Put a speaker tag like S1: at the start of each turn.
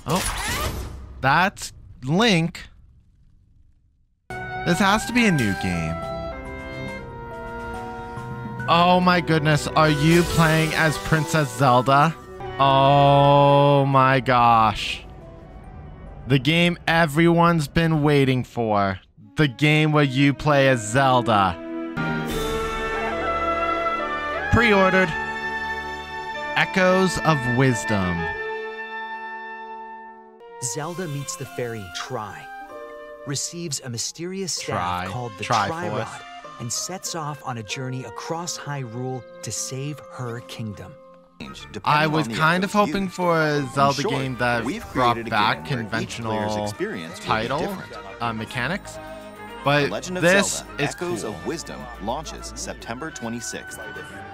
S1: Oh, that's Link. This has to be a new game. Oh my goodness, are you playing as Princess Zelda? Oh my gosh. The game everyone's been waiting for. The game where you play as Zelda. Pre-ordered. Echoes of Wisdom.
S2: Zelda meets the fairy Tri, receives a mysterious staff called the
S1: Triforce.
S2: Rod, and sets off on a journey across Hyrule to save her kingdom.
S1: I was kind of hoping for a Zelda game that brought back conventional title mechanics, but
S3: The Legend of
S1: this
S3: Zelda,
S1: is
S3: Echoes
S1: cool.
S3: of Wisdom launches September 26th.